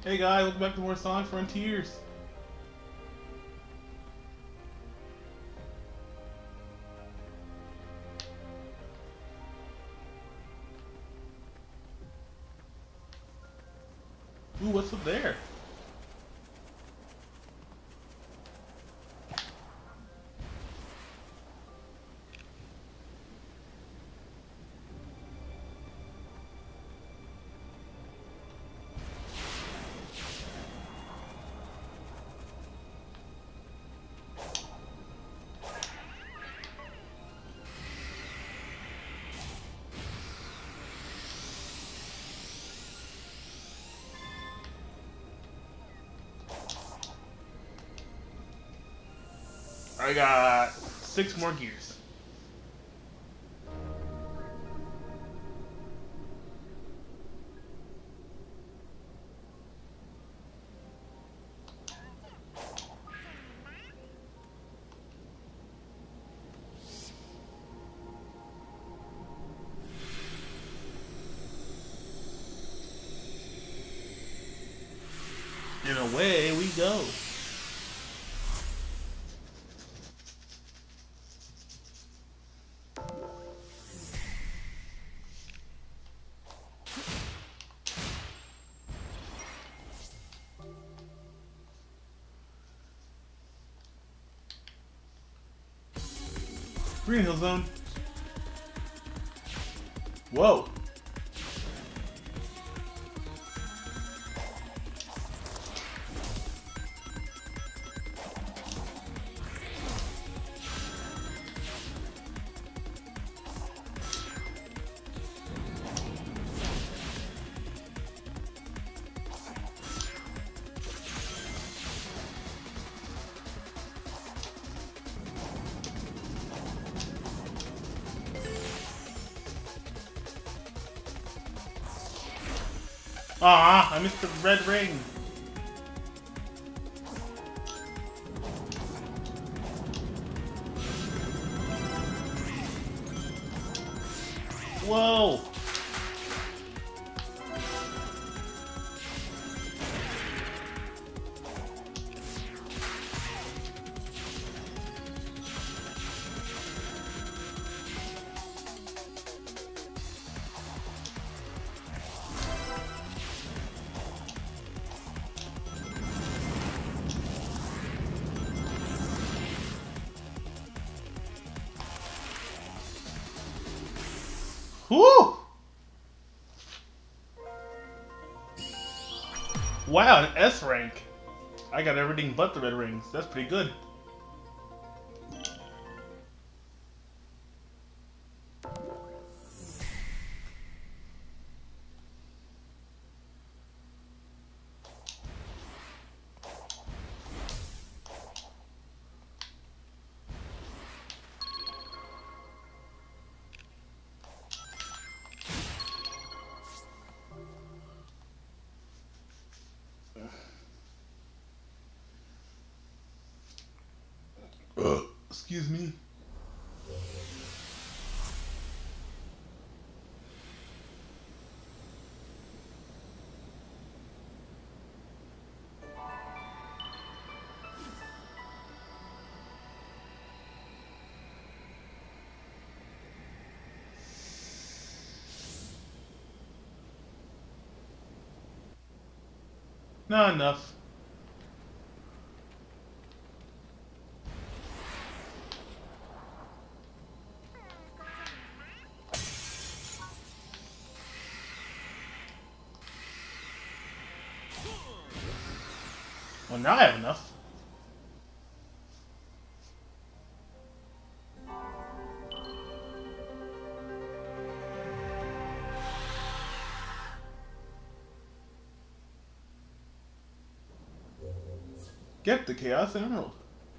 Hey guys, welcome back to more Sonic Frontiers. Ooh, what's up there? I got 6 more gears. And away we go. Green Hill Zone. Whoa. Ah, I missed the red ring. Whoa. Whew! Wow, an S rank. I got everything but the red rings. That's pretty good. Excuse me. Not enough. Well, now I have enough. Get the Chaos Emerald.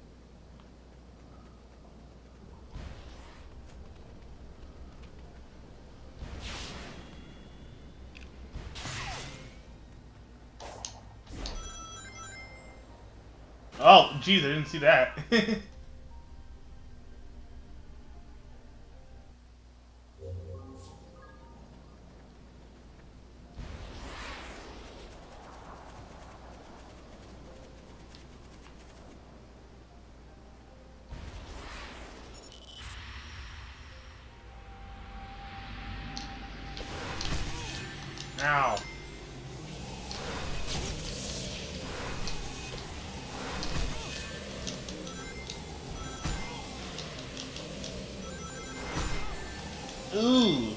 Oh, geez, I didn't see that. Ow. Ooh.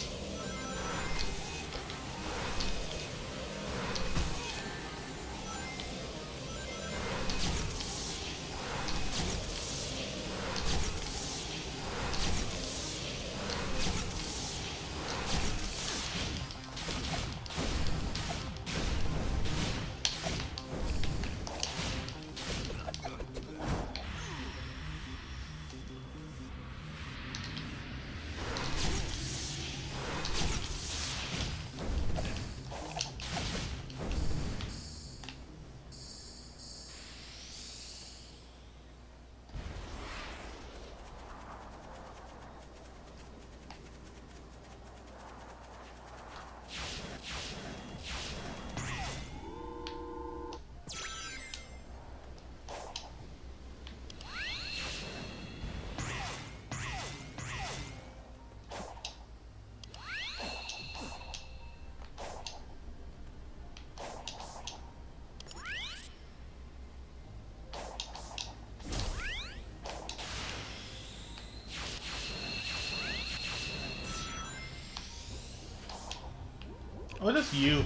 What is you?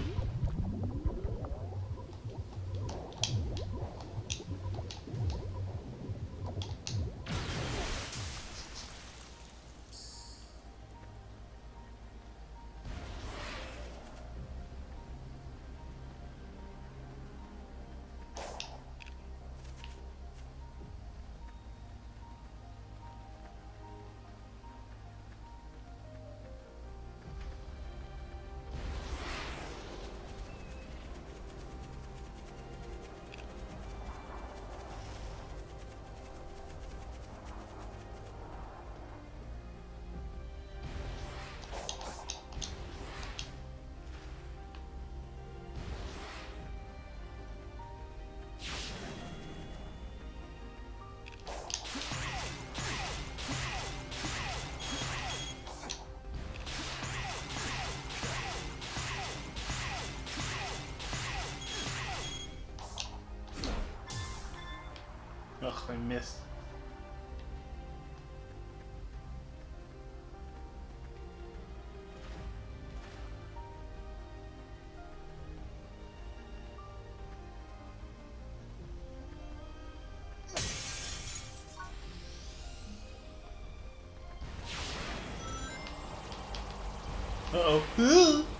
Ugh, I missed. Uh-oh.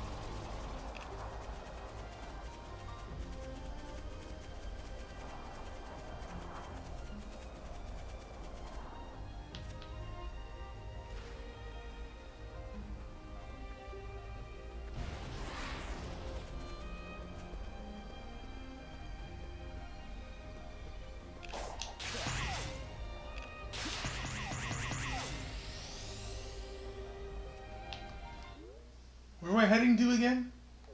Where am I heading to again?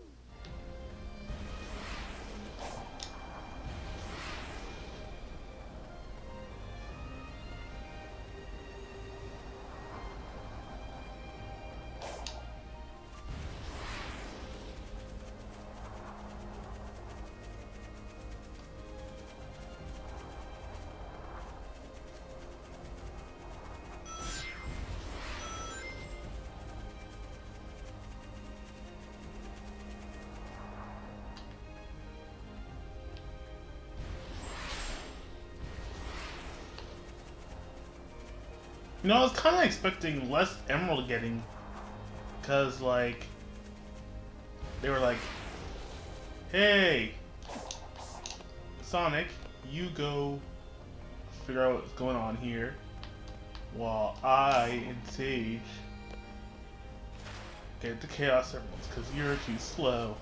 You know, I was kind of expecting less emerald getting, cause like they were like, "Hey, Sonic, you go figure out what's going on here, while I and Sage get the Chaos Emeralds, cause you're too slow."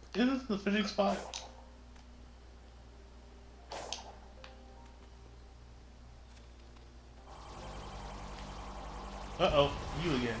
Isn't this the fishing spot? Uh-oh, you again.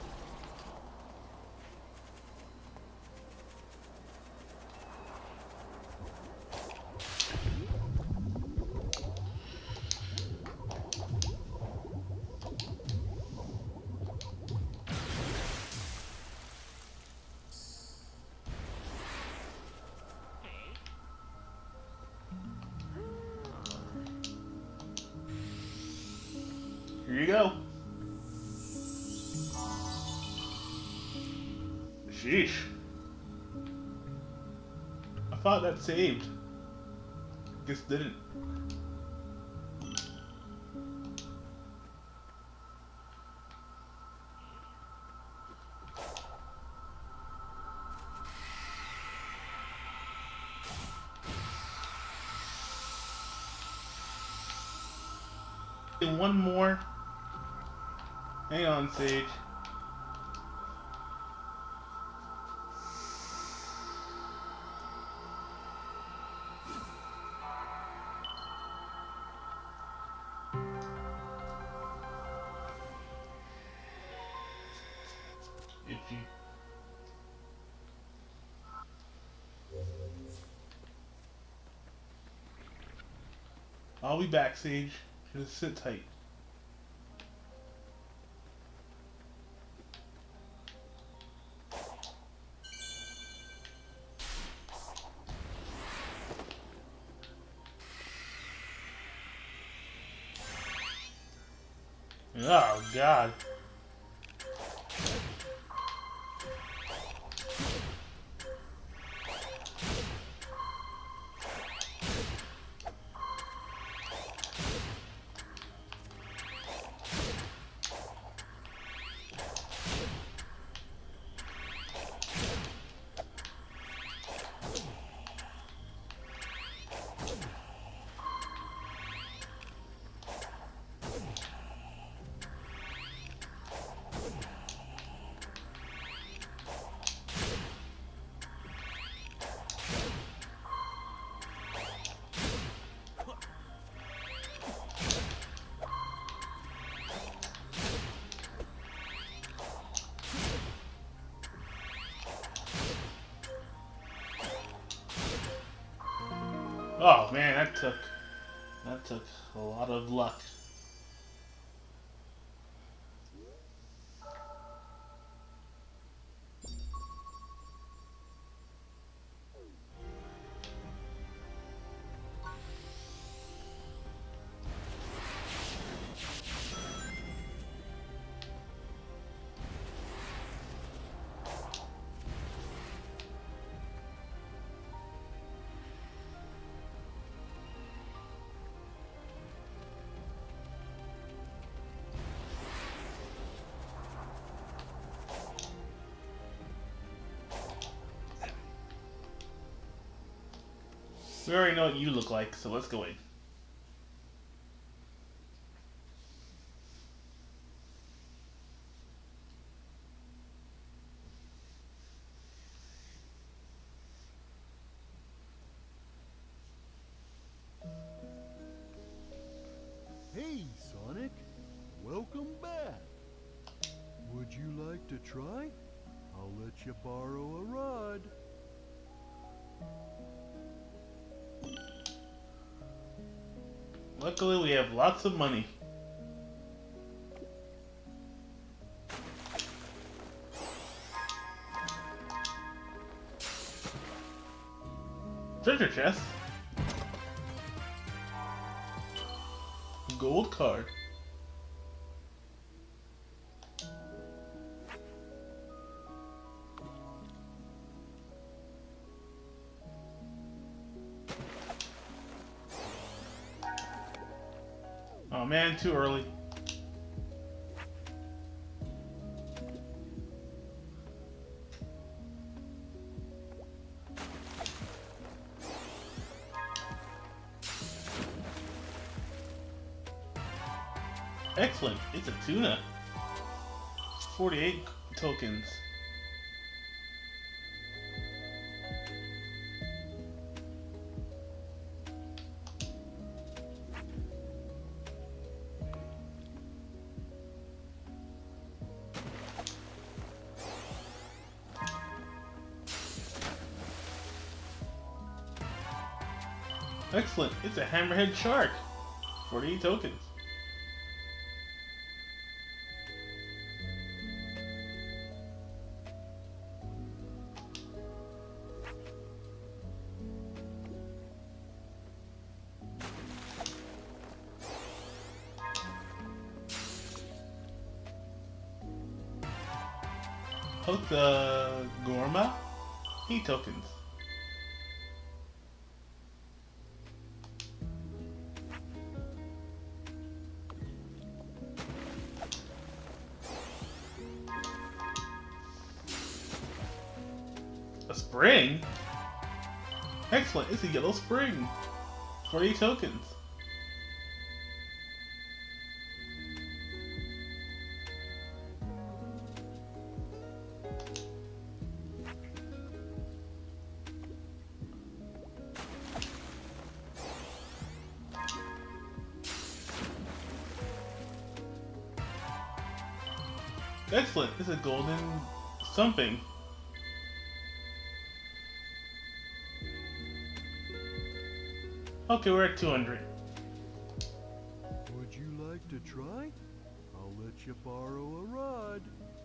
Here you go. Sheesh. I thought that saved. Guess didn't. One more. Hang on, Sage. If you... I'll be back, Sage. Just sit tight. Oh, God. Oh man, that took a lot of luck. We already know what you look like, so let's go in. Hey, Sonic. Welcome back. Would you like to try? I'll let you borrow a rod. Luckily, we have lots of money. Treasure chest. Gold card. Oh man, too early. Excellent, it's a tuna. 48 tokens. Excellent. It's a hammerhead shark. 48 tokens. Hook the Gorma. 8 tokens. A spring? Excellent, it's a yellow spring. 48 tokens. Excellent, it's a golden something. Okay, we're at 200. Would you like to try? I'll let you borrow a rod.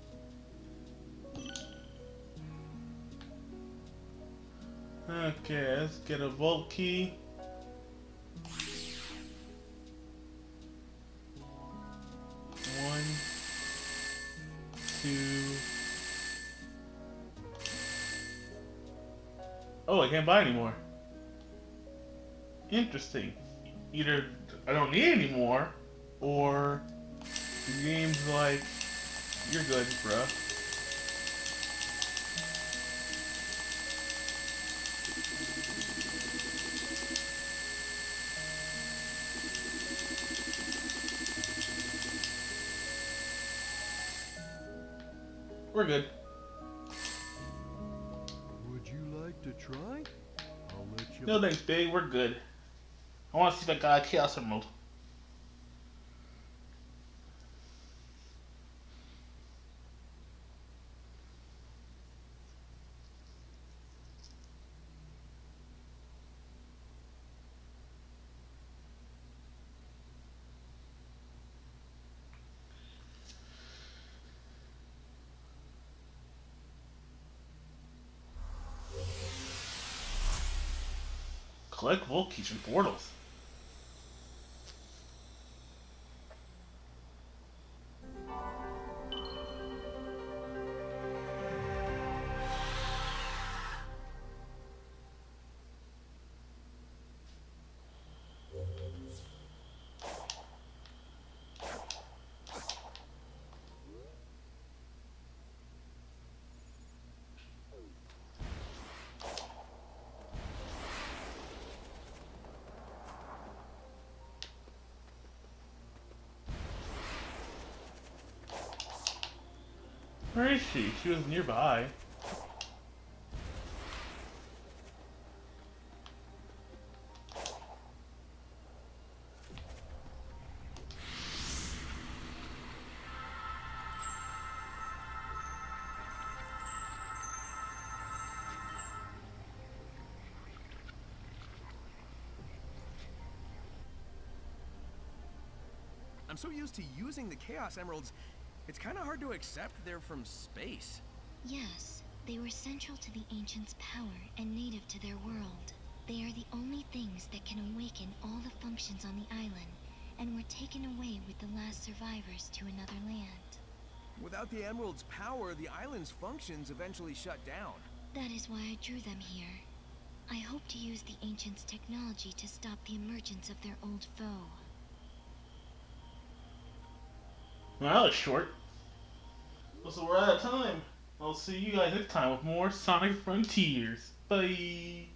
Okay, let's get a vault key. One, two. Oh, I can't buy anymore. Interesting. Either I don't need any more, or the game's like, you're good, bruh. We're good. Would you like to try? I'll let you. No thanks, babe. We're good. I want to see if I got a Chaos Emerald. Collect Vault Keys and portals. Where is she? She was nearby. I'm so used to using the Chaos Emeralds, it's kind of hard to accept they're from space. Yes, they were central to the Ancients' power and native to their world. They are the only things that can awaken all the functions on the island, and were taken away with the last survivors to another land. Without the Emerald's power, the island's functions eventually shut down. That is why I drew them here. I hope to use the Ancients' technology to stop the emergence of their old foe. Well, that was short. So we're out of time. I'll see you guys next time with more Sonic Frontiers. Bye!